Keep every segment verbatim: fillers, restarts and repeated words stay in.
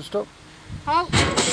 stop. Halt.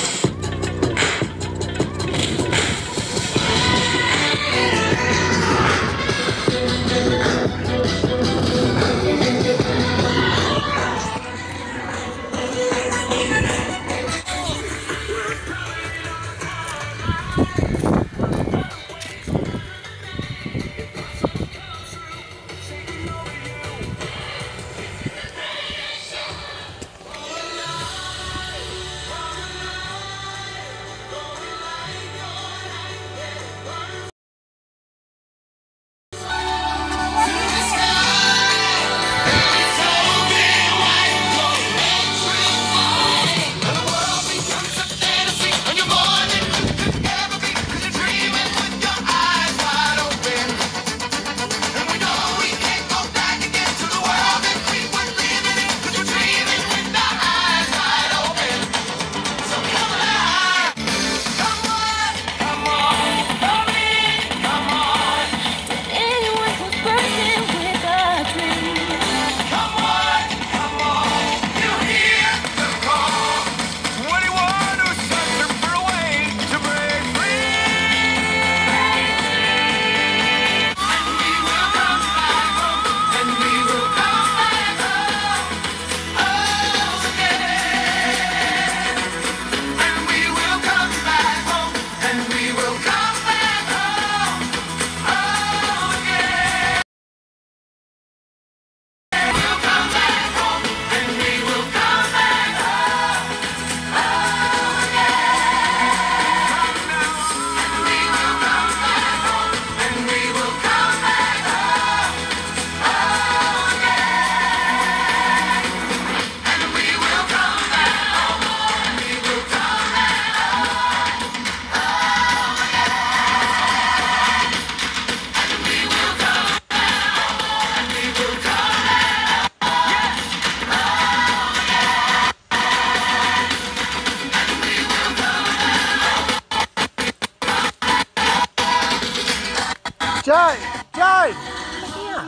Joe! Joe! These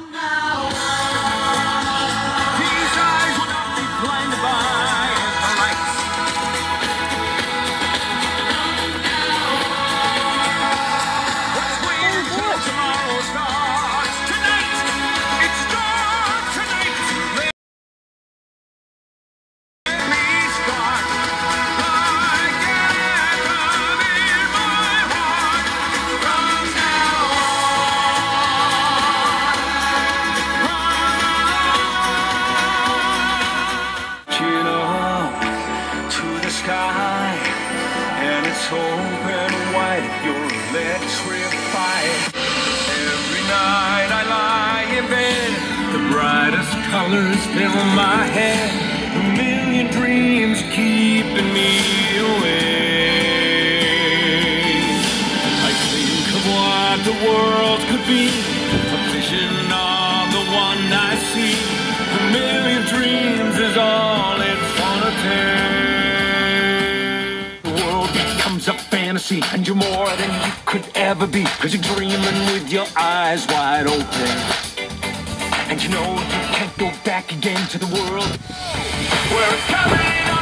eyes will not be blinded by the lights. Let's wait until tomorrow starts. Tonight, it starts tonight. Let me start. I get them in my heart. From now sky, and it's open wide, you're electrified. Every night I lie in bed, the brightest colors fill my head, a million dreams keeping me awake. I think of what the world could be, a vision of the one I see. A million dreams is all it's gonna take. A fantasy, and you're more than you could ever be, cause you're dreaming with your eyes wide open, and you know you can't go back again to the world where it's coming on.